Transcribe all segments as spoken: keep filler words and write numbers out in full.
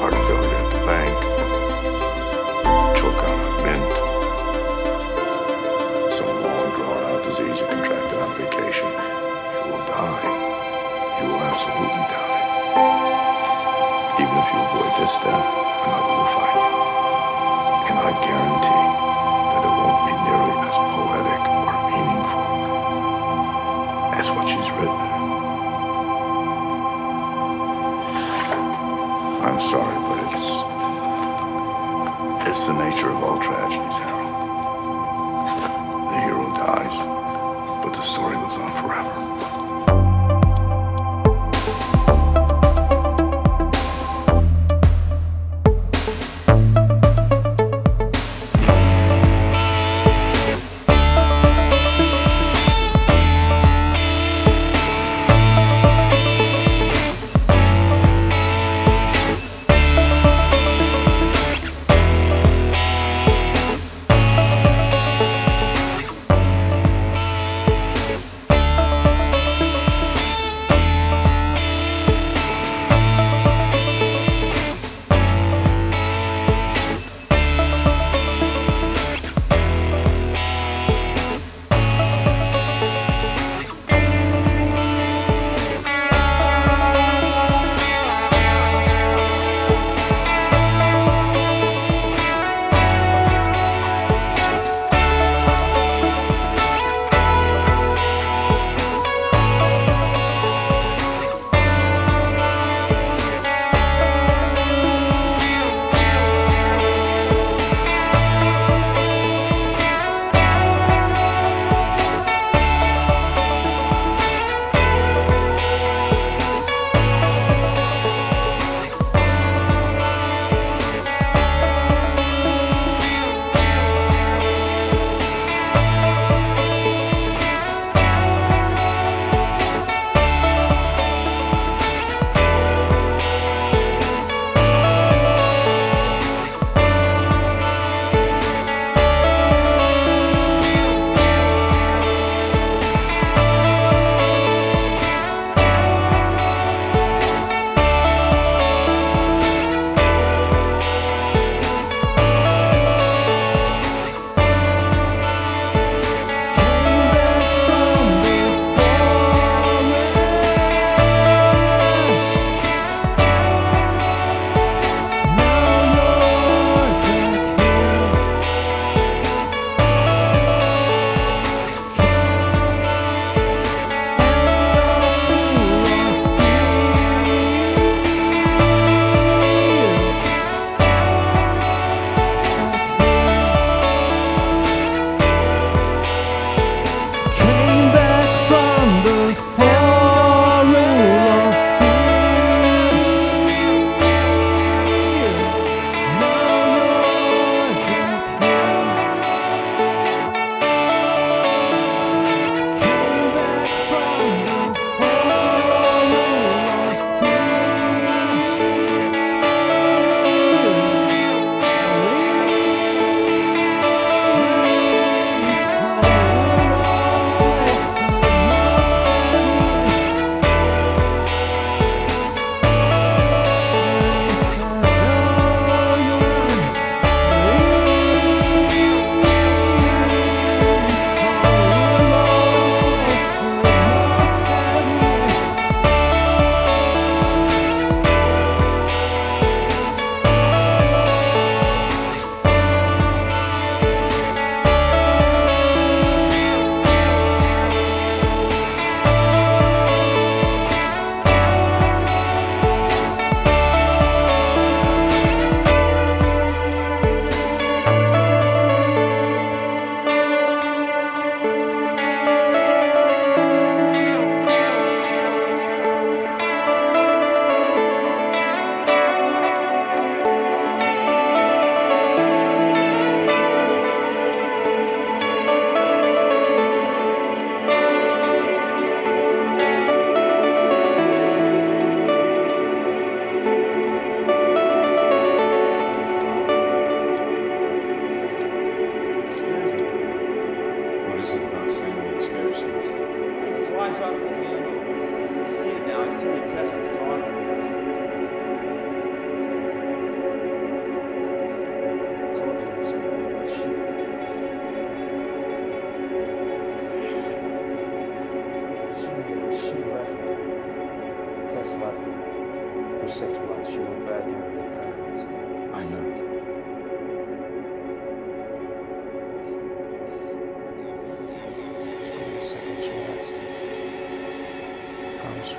heart failure at the bank, choke on a mint, some long drawn-out disease you contracted on vacation. You will die. You will absolutely die. Even if you avoid this death, another will find you. And I guarantee that it won't be nearly as poetic or meaningful as what she's written. I'm sorry, but it's it's the nature of all tragedies, Harold. The hero dies, but the story lives on forever.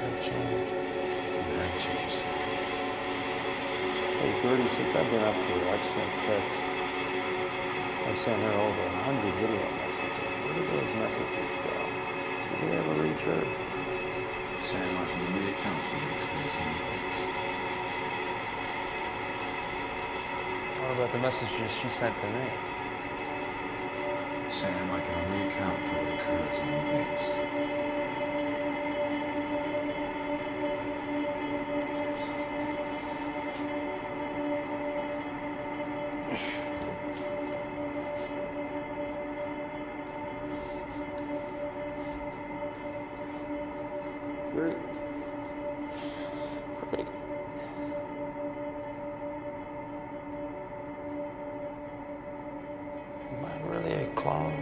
I change. You have changed, son. Hey, Gertie, since I've been up here, I've sent Tess, I've sent her over a hundred video messages. Where did those messages go? Did they ever reach her? Sam, I can only account for what occurs on the base. What about the messages she sent to me? Sam, I can only account for what occurs on the base. Great. Great. Am I really a clone?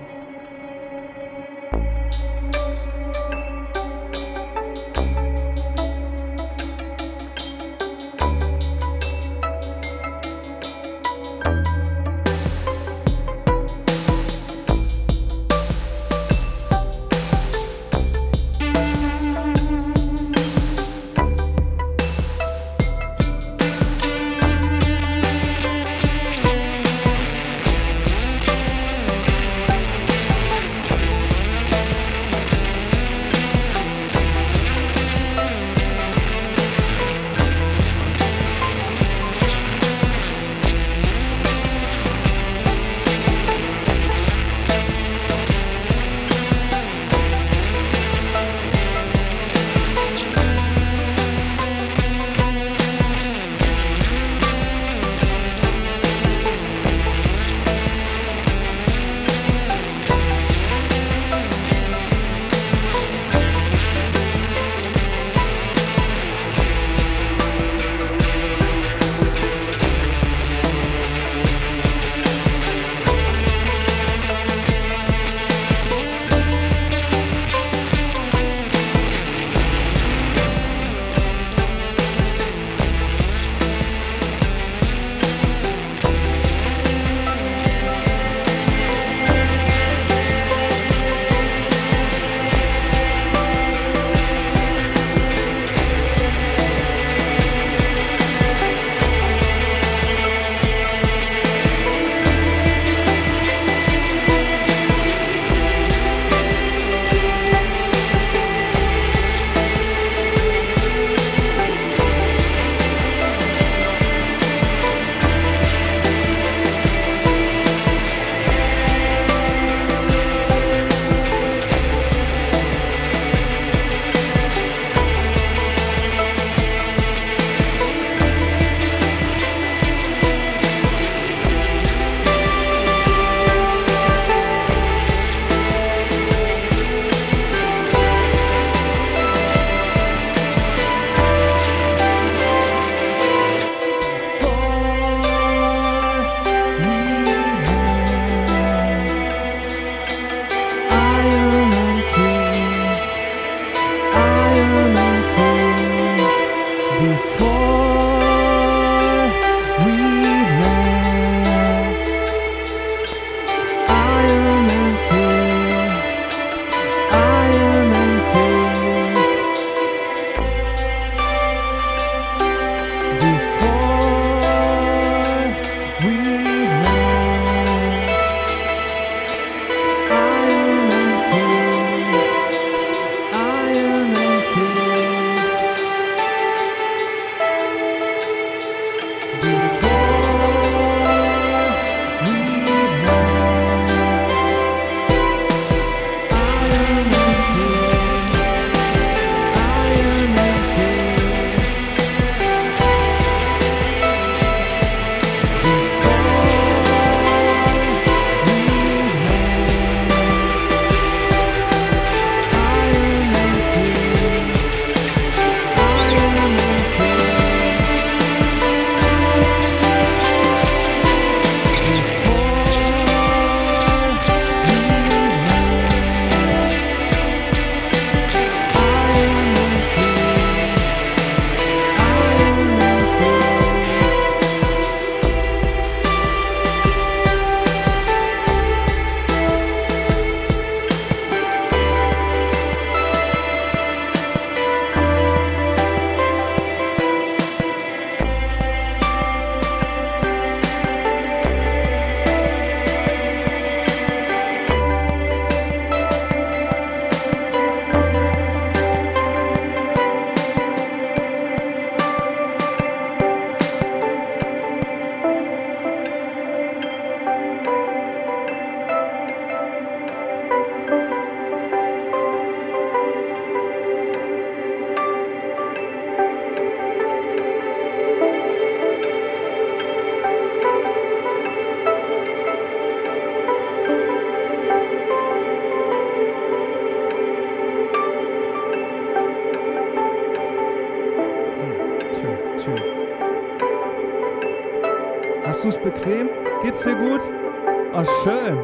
Hast du es bequem? Geht's dir gut? Oh, schön.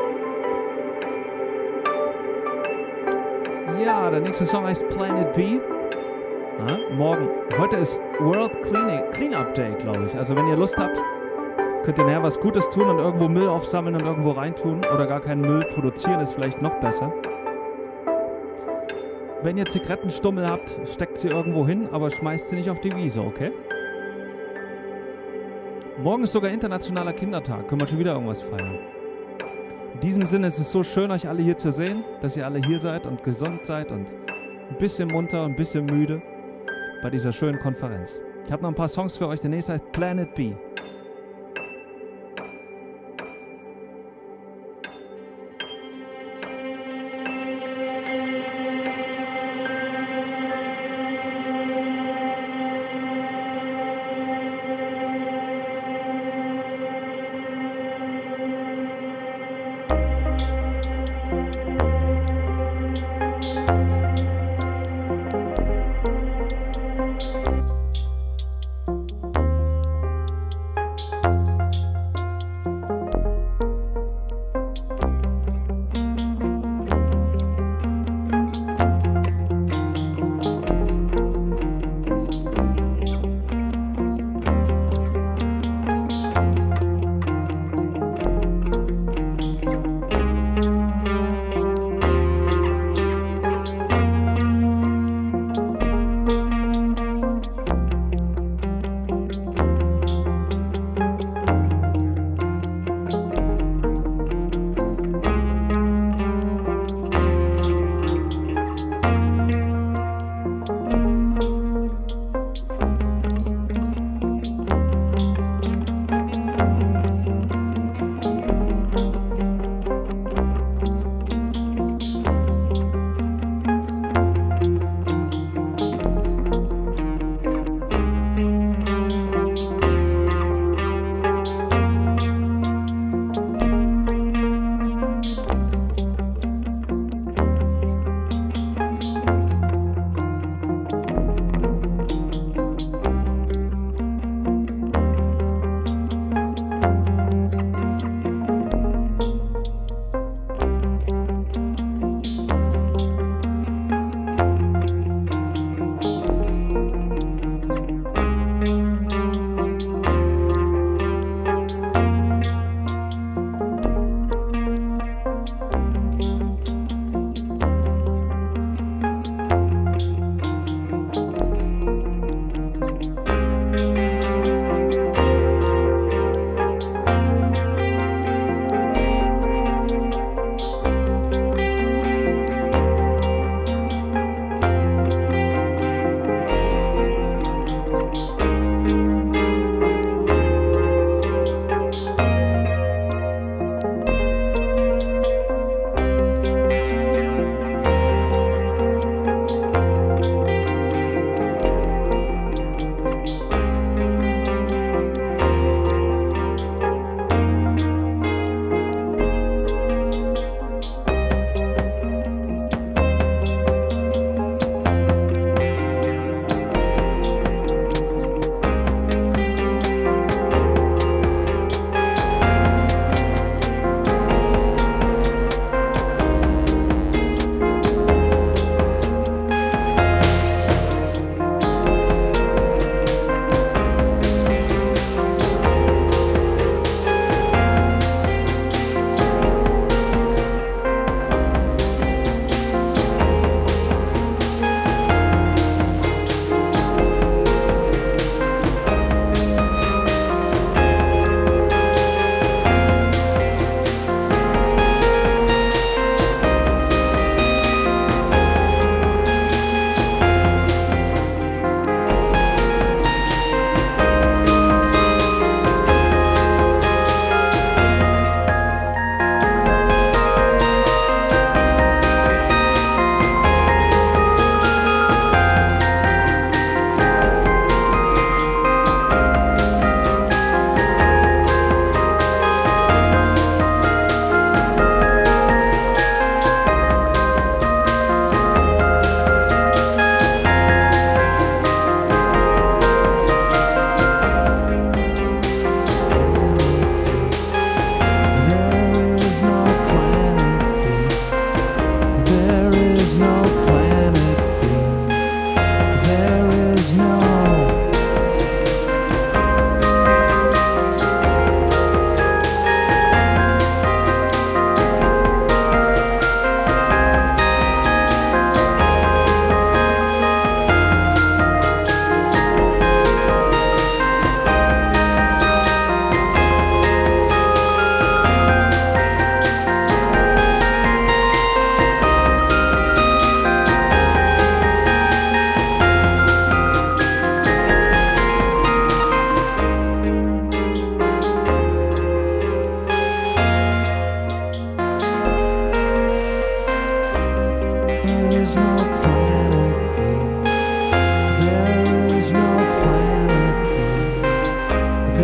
Ja, der nächste Song heißt Planet B. Ja, morgen. Heute ist World Clean, Clean Up Day, glaube ich. Also wenn ihr Lust habt, könnt ihr nachher was Gutes tun und irgendwo Müll aufsammeln und irgendwo reintun. Oder gar keinen Müll produzieren, ist vielleicht noch besser. Wenn ihr Zigarettenstummel habt, steckt sie irgendwo hin, aber schmeißt sie nicht auf die Wiese, okay? Morgen ist sogar Internationaler Kindertag. Können wir schon wieder irgendwas feiern. In diesem Sinne ist es so schön, euch alle hier zu sehen, dass ihr alle hier seid und gesund seid und ein bisschen munter und ein bisschen müde bei dieser schönen Konferenz. Ich habe noch ein paar Songs für euch. Der nächste heißt Planet B.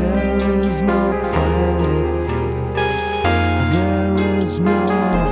There is no planet B. There is no.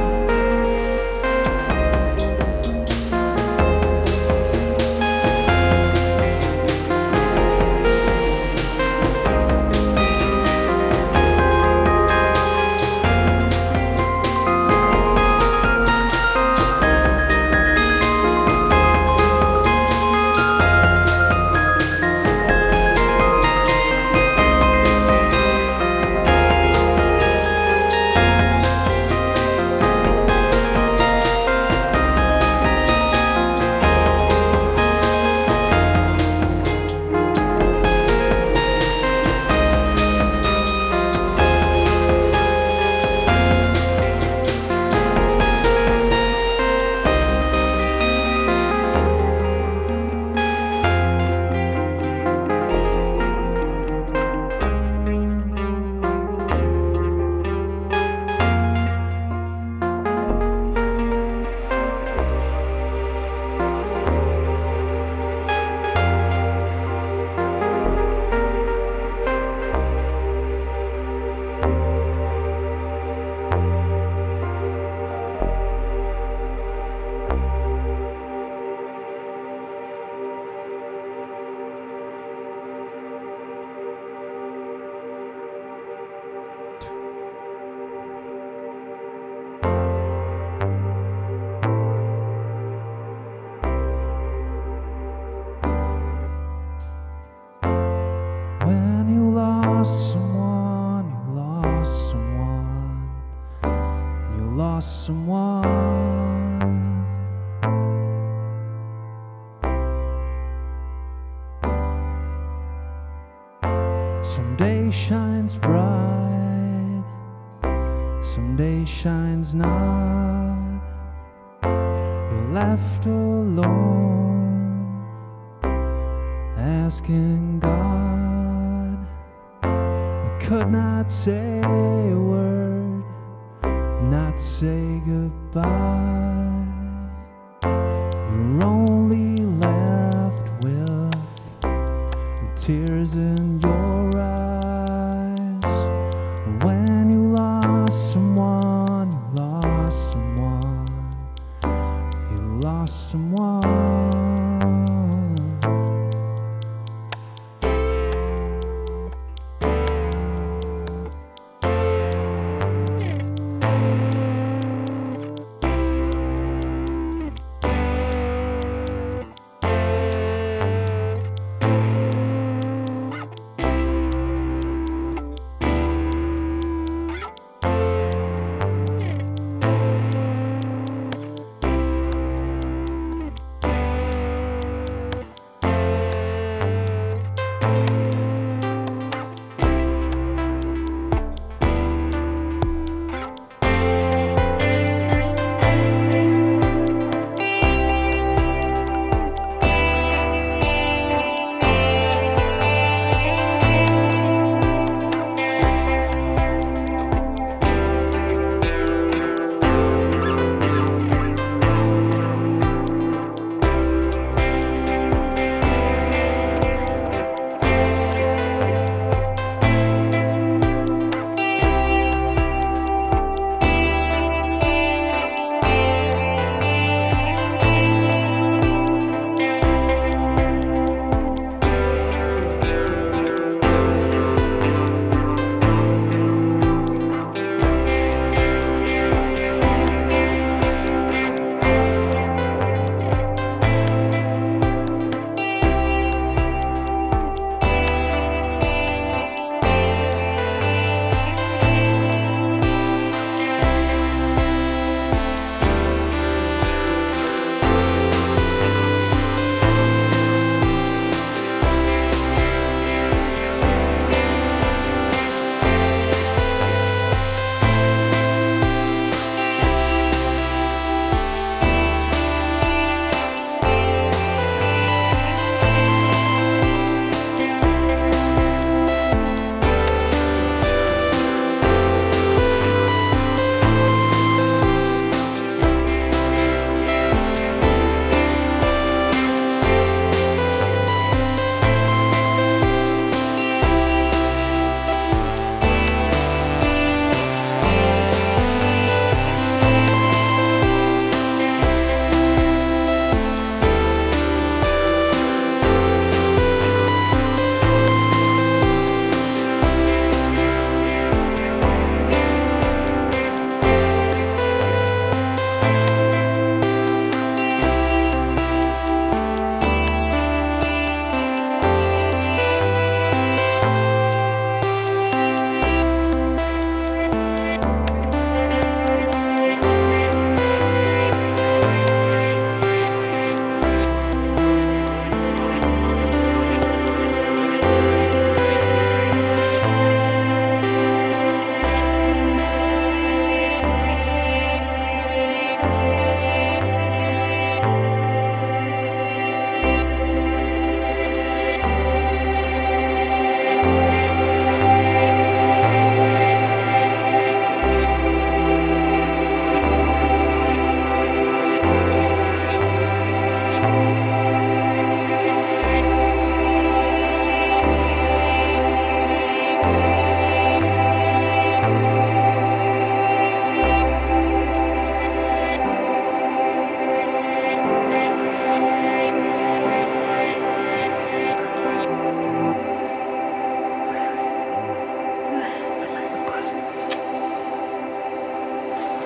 When you lost someone, you lost someone, you lost someone. Some day shines bright, some day shines not. You're left alone, asking God. Could not say a word, not say goodbye. You're only left with tears in your eyes. When you lost someone, you lost someone, you lost someone.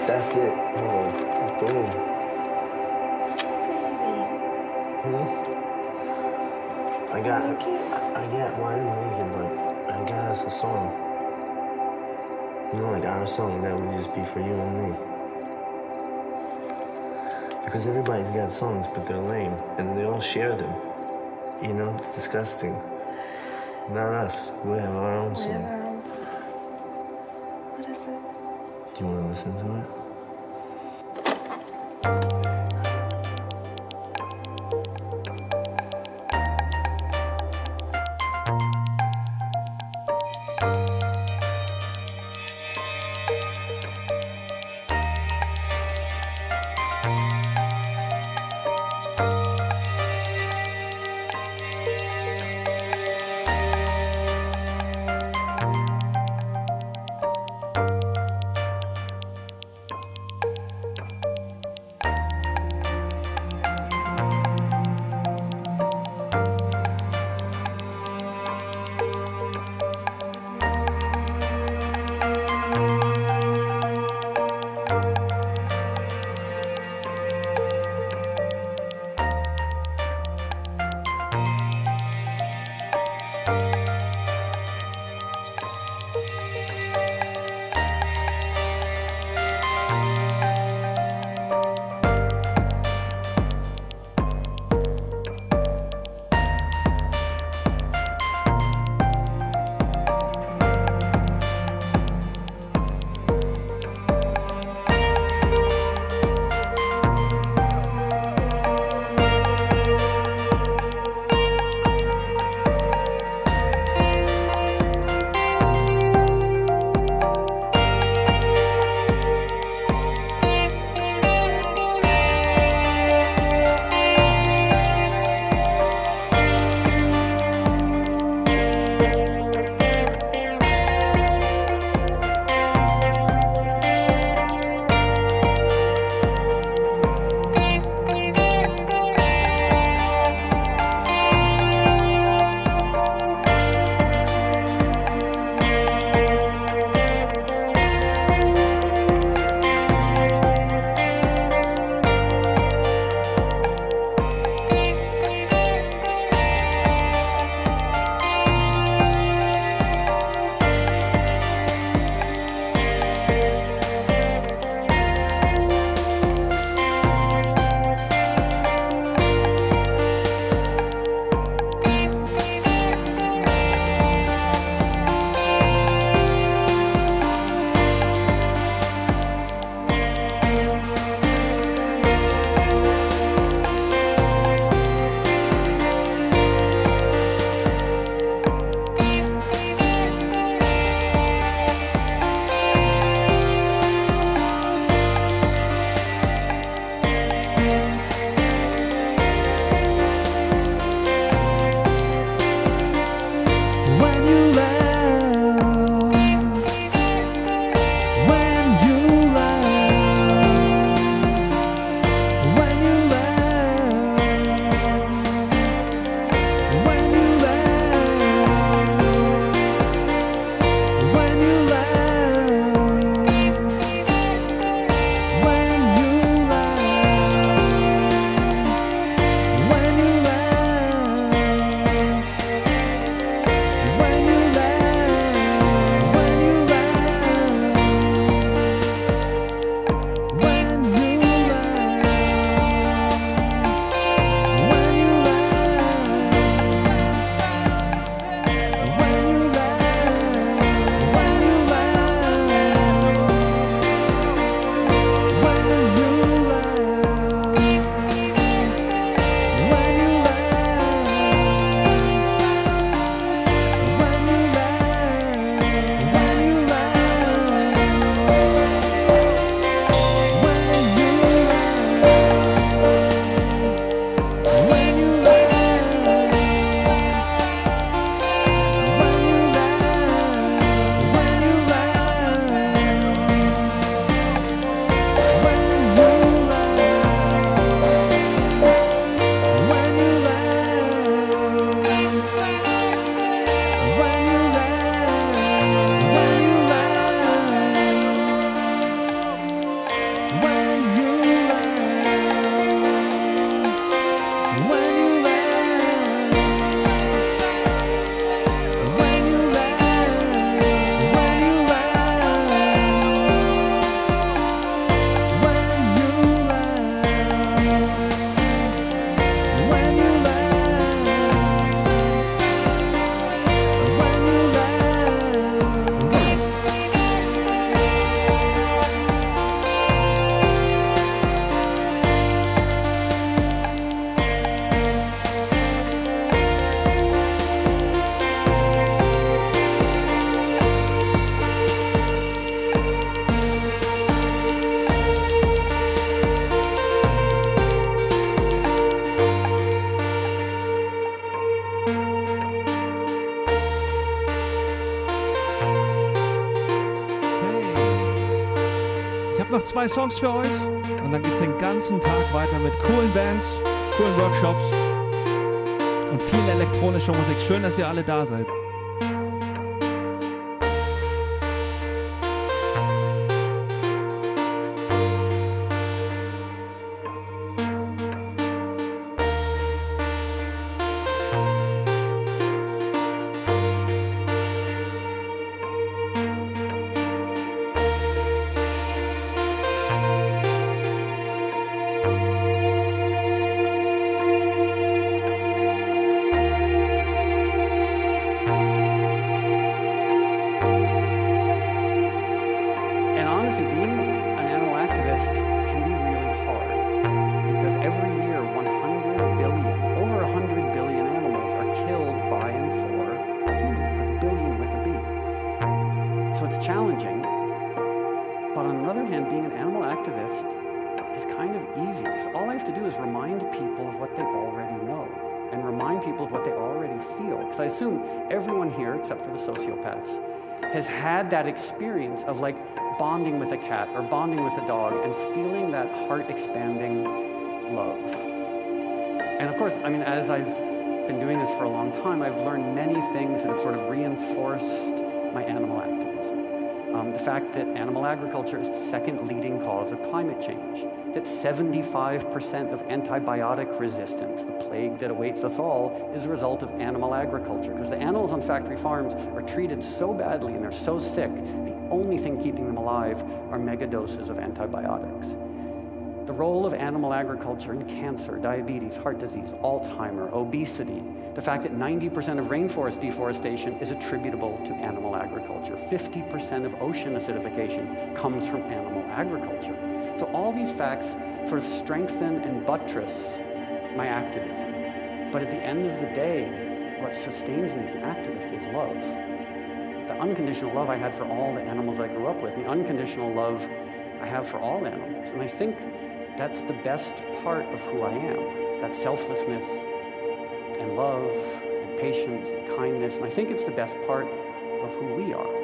That's it. Oh, boom. Hmm? I got, I got, well, I didn't make it, but I got us a song. You know, like our song that would just be for you and me. Because everybody's got songs, but they're lame, and they all share them. You know, it's disgusting. Not us. We have our own song. We have our own song. What is it? Do you want to listen to it? noch zwei Songs für euch und dann geht's den ganzen Tag weiter mit coolen Bands, coolen Workshops und viel elektronischer Musik. Schön, dass ihr alle da seid. I assume everyone here, except for the sociopaths, has had that experience of like bonding with a cat or bonding with a dog and feeling that heart-expanding love. And of course, I mean, as I've been doing this for a long time, I've learned many things that have sort of reinforced my animal activism. Um, the fact that animal agriculture is the second leading cause of climate change, that seventy-five percent of antibiotic resistance, the plague that awaits us all, is a result of animal agriculture, because the animals on factory farms are treated so badly and they're so sick, the only thing keeping them alive are megadoses of antibiotics. The role of animal agriculture in cancer, diabetes, heart disease, Alzheimer, obesity, the fact that ninety percent of rainforest deforestation is attributable to animal agriculture, fifty percent of ocean acidification comes from animal agriculture. So all these facts sort of strengthen and buttress my activism. But at the end of the day, what sustains me as an activist is love. The unconditional love I had for all the animals I grew up with, the unconditional love I have for all animals. And I think that's the best part of who I am, that selflessness and love and patience and kindness. And I think it's the best part of who we are.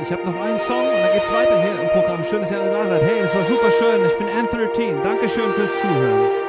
Ich habe noch einen Song und dann geht's weiter hier im Programm. Schön, dass ihr alle da seid. Hey, es war super schön. Ich bin N thirteen. Dankeschön fürs Zuhören.